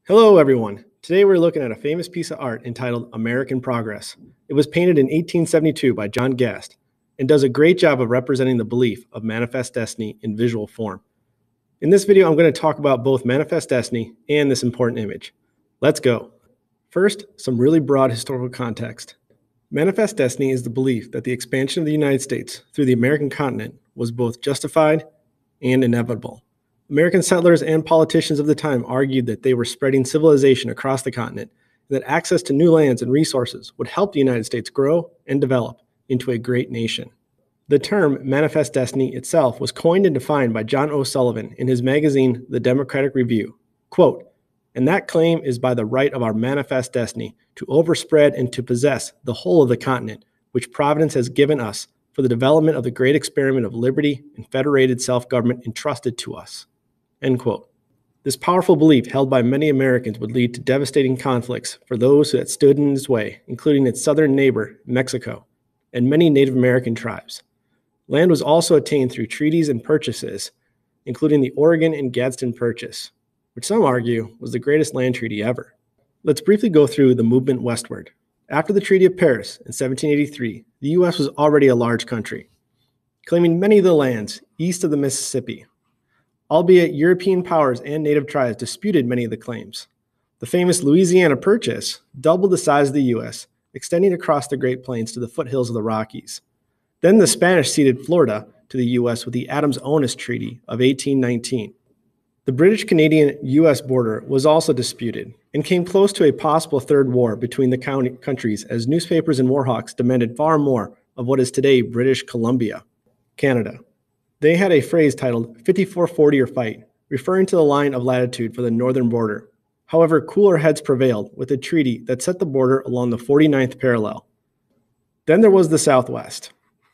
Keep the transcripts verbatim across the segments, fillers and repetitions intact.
Hello, everyone. Today we're looking at a famous piece of art entitled American Progress. It was painted in eighteen seventy-two by John Gast and does a great job of representing the belief of Manifest Destiny in visual form. In this video, I'm going to talk about both Manifest Destiny and this important image. Let's go. First, some really broad historical context. Manifest Destiny is the belief that the expansion of the United States through the American continent was both justified and inevitable. American settlers and politicians of the time argued that they were spreading civilization across the continent and that access to new lands and resources would help the United States grow and develop into a great nation. The term Manifest Destiny itself was coined and defined by John O. Sullivan in his magazine, The Democratic Review. Quote, "And that claim is by the right of our manifest destiny to overspread and to possess the whole of the continent, which Providence has given us for the development of the great experiment of liberty and federated self-government entrusted to us." End quote. This powerful belief held by many Americans would lead to devastating conflicts for those that stood in its way, including its southern neighbor, Mexico, and many Native American tribes. Land was also attained through treaties and purchases, including the Oregon and Gadsden Purchase, which some argue was the greatest land treaty ever. Let's briefly go through the movement westward. After the Treaty of Paris in seventeen eighty-three, the U S was already a large country, claiming many of the lands east of the Mississippi. Albeit European powers and native tribes disputed many of the claims. The famous Louisiana Purchase doubled the size of the U S, extending across the Great Plains to the foothills of the Rockies. Then the Spanish ceded Florida to the U S with the Adams-Onis Treaty of eighteen nineteen. The British-Canadian U S border was also disputed and came close to a possible third war between the countries as newspapers and warhawks demanded far more of what is today British Columbia, Canada. They had a phrase titled fifty-four forty or fight, referring to the line of latitude for the northern border. However, cooler heads prevailed with a treaty that set the border along the forty-ninth parallel. Then there was the Southwest.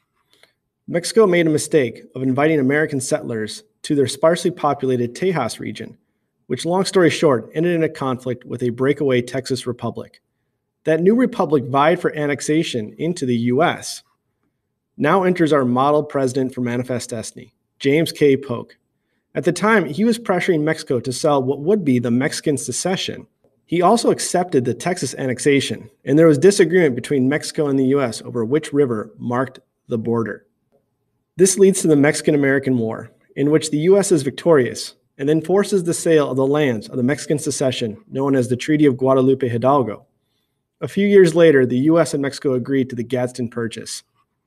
Mexico made a mistake of inviting American settlers to their sparsely populated Tejas region, which, long story short, ended in a conflict with a breakaway Texas Republic. That new republic vied for annexation into the U S Now enters our model president for Manifest Destiny, James K. Polk. At the time, he was pressuring Mexico to sell what would be the Mexican secession. He also accepted the Texas annexation, and there was disagreement between Mexico and the U S over which river marked the border. This leads to the Mexican-American War, in which the U S is victorious and then forces the sale of the lands of the Mexican secession, known as the Treaty of Guadalupe Hidalgo. A few years later, the U S and Mexico agreed to the Gadsden Purchase,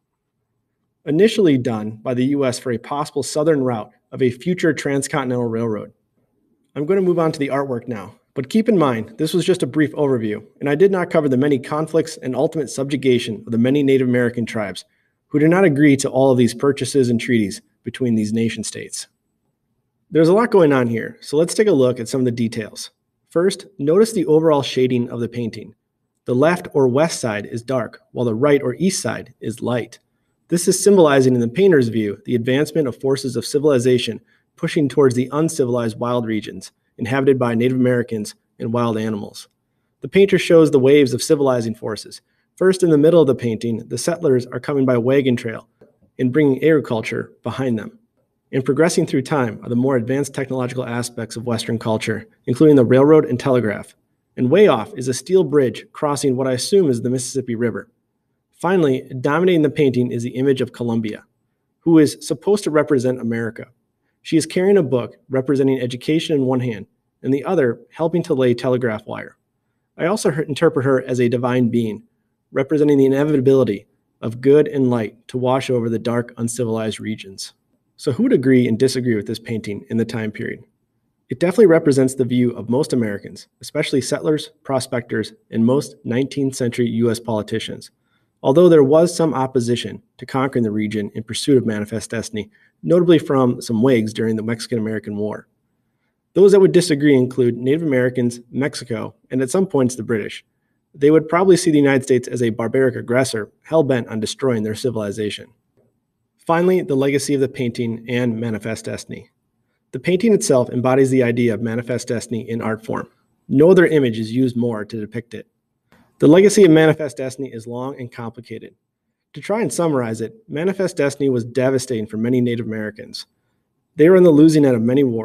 initially done by the U S for a possible southern route of a future transcontinental railroad. I'm going to move on to the artwork now, but keep in mind, this was just a brief overview, and I did not cover the many conflicts and ultimate subjugation of the many Native American tribes who did not agree to all of these purchases and treaties between these nation states. There's a lot going on here, so let's take a look at some of the details. First, notice the overall shading of the painting. The left or west side is dark, while the right or east side is light. This is symbolizing, in the painter's view, the advancement of forces of civilization pushing towards the uncivilized wild regions, inhabited by Native Americans and wild animals. The painter shows the waves of civilizing forces. First, in the middle of the painting, the settlers are coming by wagon trail and bringing agriculture behind them. And progressing through time are the more advanced technological aspects of Western culture, including the railroad and telegraph. And way off is a steel bridge crossing what I assume is the Mississippi River. Finally, dominating the painting is the image of Columbia, who is supposed to represent America. She is carrying a book representing education in one hand, and the other helping to lay telegraph wire. I also interpret her as a divine being, representing the inevitability of good and light to wash over the dark, uncivilized regions. So who would agree and disagree with this painting in the time period? It definitely represents the view of most Americans, especially settlers, prospectors, and most nineteenth century U S politicians. Although there was some opposition to conquering the region in pursuit of Manifest Destiny, notably from some Whigs during the Mexican-American War. Those that would disagree include Native Americans, Mexico, and at some points the British. They would probably see the United States as a barbaric aggressor, hell-bent on destroying their civilization. Finally, the legacy of the painting and Manifest Destiny. The painting itself embodies the idea of Manifest Destiny in art form. No other image is used more to depict it. The legacy of Manifest Destiny is long and complicated. To try and summarize it, Manifest Destiny was devastating for many Native Americans. They were on the losing end of many wars,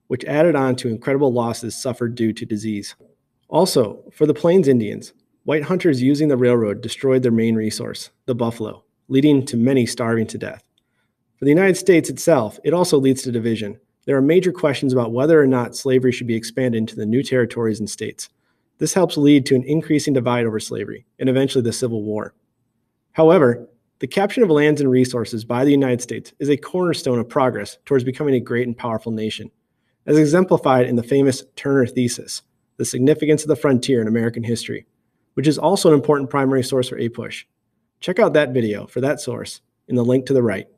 which added on to incredible losses suffered due to disease. Also, for the Plains Indians, white hunters using the railroad destroyed their main resource, the buffalo, leading to many starving to death. For the United States itself, it also leads to division. There are major questions about whether or not slavery should be expanded into the new territories and states. This helps lead to an increasing divide over slavery, and eventually the Civil War. However, the capture of lands and resources by the United States is a cornerstone of progress towards becoming a great and powerful nation, as exemplified in the famous Turner Thesis, The Significance of the Frontier in American History, which is also an important primary source for APUSH. Check out that video for that source in the link to the right.